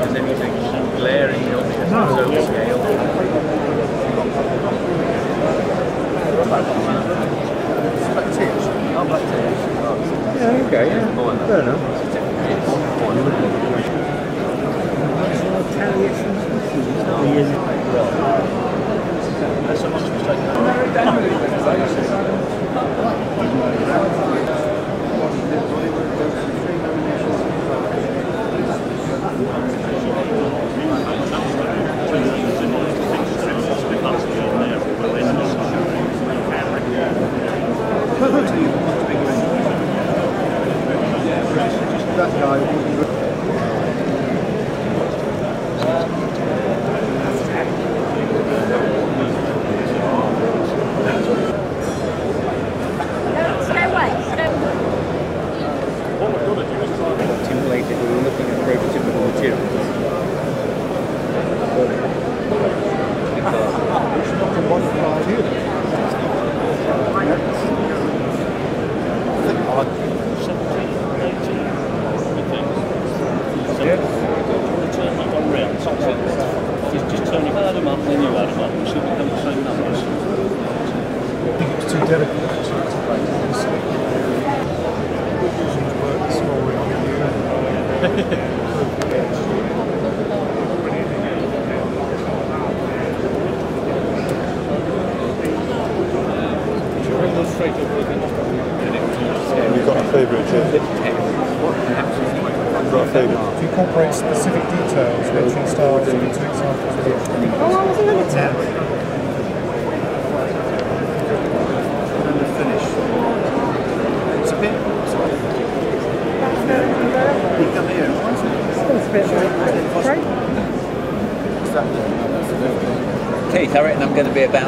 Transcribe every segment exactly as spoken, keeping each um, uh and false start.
there's anything glaringly obvious on the total scale. Yeah, okay, yeah. Fair enough. That guy would Stimulated, we were looking at prototypical materials. Just turn your add them up, then you add them up, and should become the same numbers. I think it's too delicate actually to play this. Work scoring on You've got a favourite, Jim? To incorporate specific details, mention styles into examples of the Oh, I wasn't going to tell. And the finish. It's a bit. You come here, why is it? It's a bit like Keith, I reckon I'm going to be about.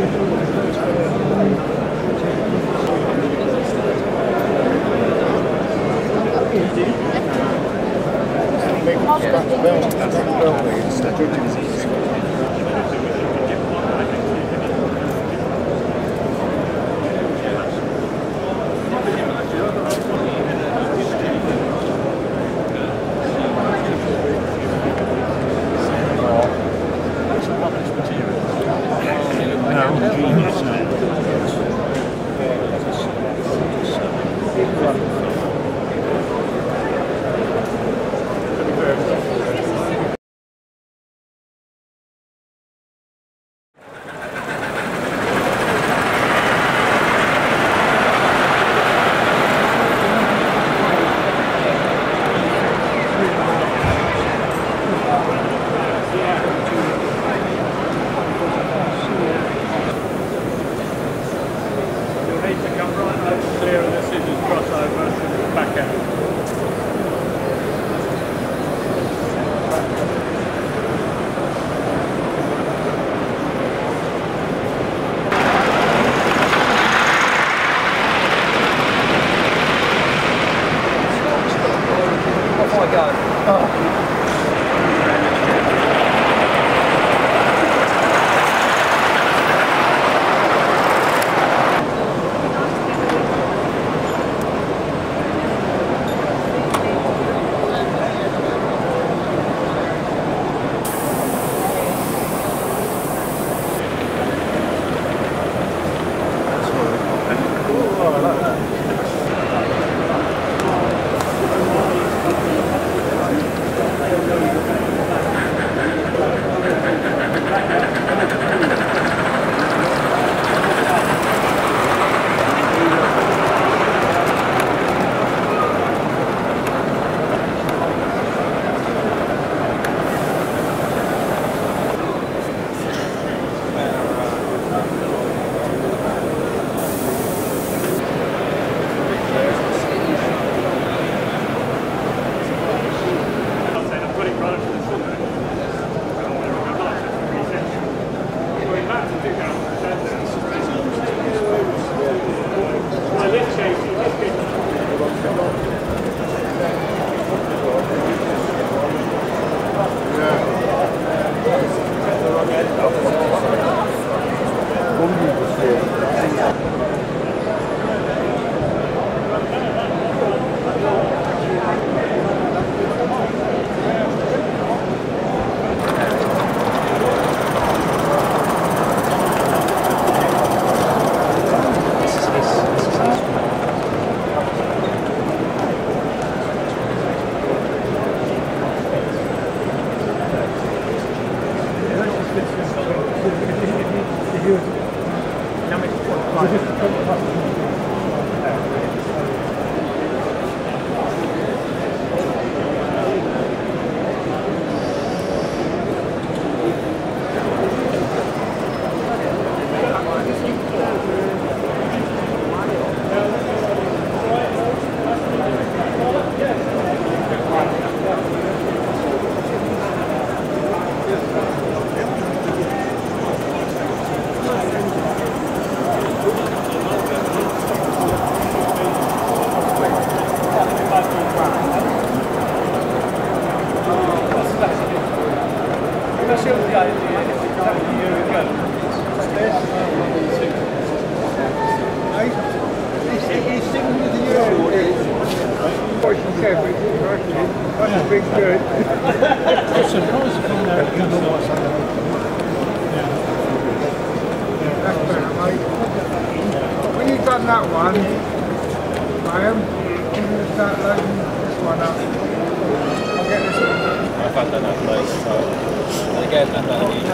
When you've done that one, Graham, you're going to start loading this one up. I'll get this one. I've had that up place, so and again that that you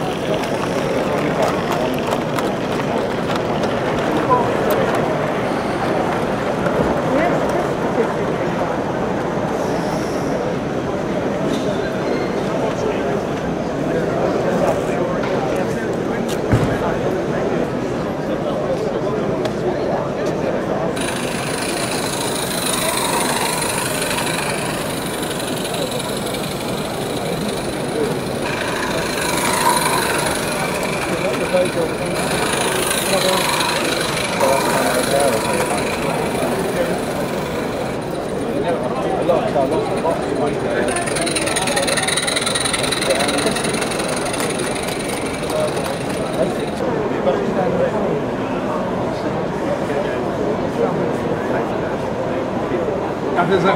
There's a,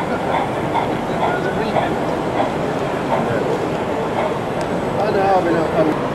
I know, I mean, I'm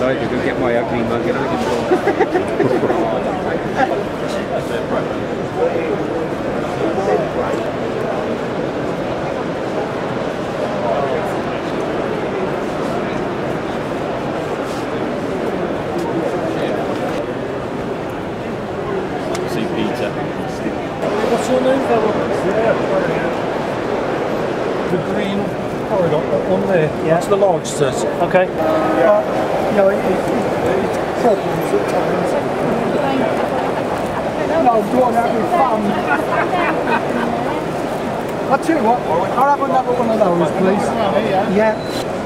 outside to go get my ugly mug and I can See Peter. What's your name, fella? The green corridor, that one there. Yeah. That's the large set. Okay. Yeah. You know, it, it, it's problems at times. No, go on, have fun. I'll tell you what, I'll have another one of those, please. Yeah.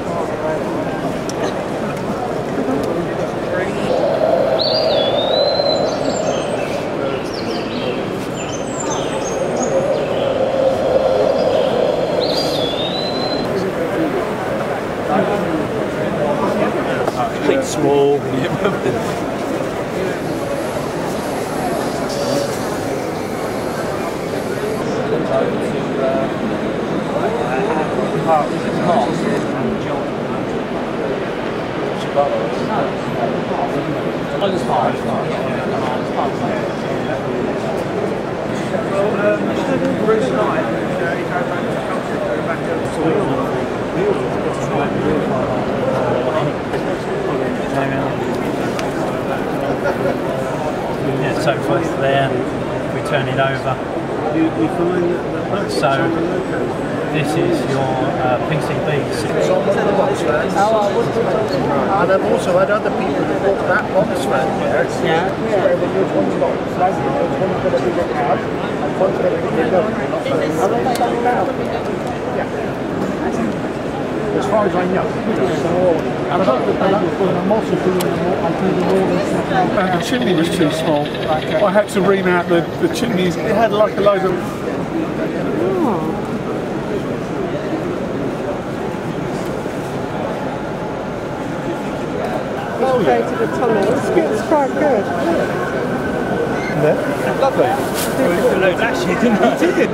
Bit small. Yeah, so forth there, we turn it over. So this is your uh, P C B. And I've also had other people that bought that box van there. Yeah. Where when there's one's got flag, there's one's got a bigger cab, and one's got a bigger gun. How long have they done now? Yeah. As far as I know. And I thought that they were putting a moss of doing the the chimney was too small. I had to ream out the, the chimneys. It had like a load of... Oh, created a tunnel. It's, it's quite good. Yeah. Lovely. Actually, didn't It did.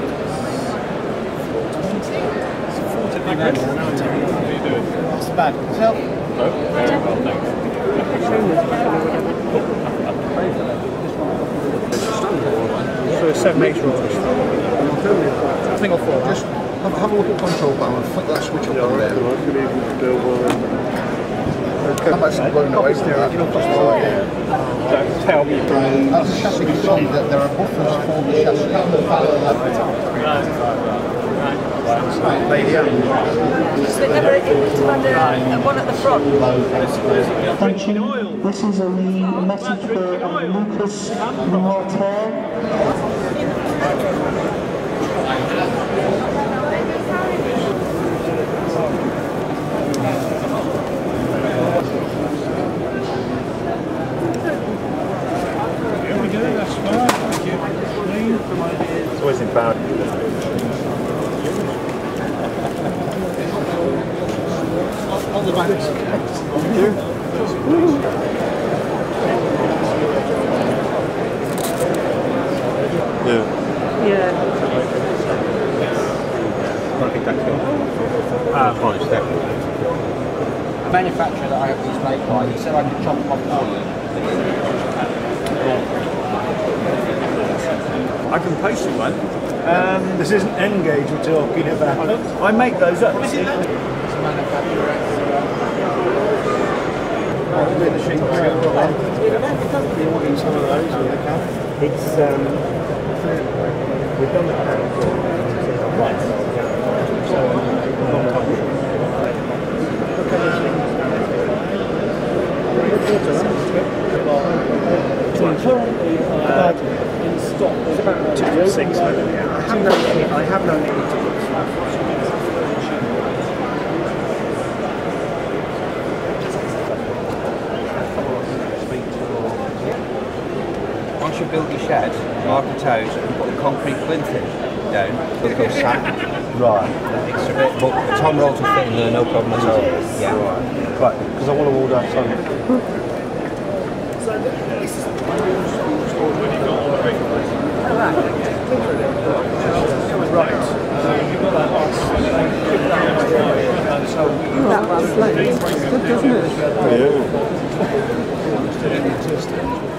What's the bad? Yourself? No, very well, thanks. So it's seven eight rolls. I think I'll fall. Just have, have a look at control panel and flick that switch up on there. How much is blown away from that? Don't tell me. That's a chassis design, that there are buffers for the chassis. So they never implemented a, one at the front. Attention, this is a message for Lucas Mortel. Here we go, that's fine. Thank you. It's always embarrassing. On the back. Thank you. Yeah. Yeah. I think that's good. Ah, fine, step. The manufacturer that I have these made by, he said I could chop them off for you. I can post you one. Um, this isn't N gauge we're talking about. I make those up. It's a manufacturer. Some of those, It's um, we've done the panel for right. So long time. currently uh, in stock. It's about two to six. I have known any. I have known any. Once you build your shed, mark the toes and put a concrete plinth in down, it'll come sand. Right. It's a bit, but the tom rolls will fit in there, no problem at all. Yeah. Right, because I want to order some. That one's late. It's good, doesn't it? Yeah. Thank you.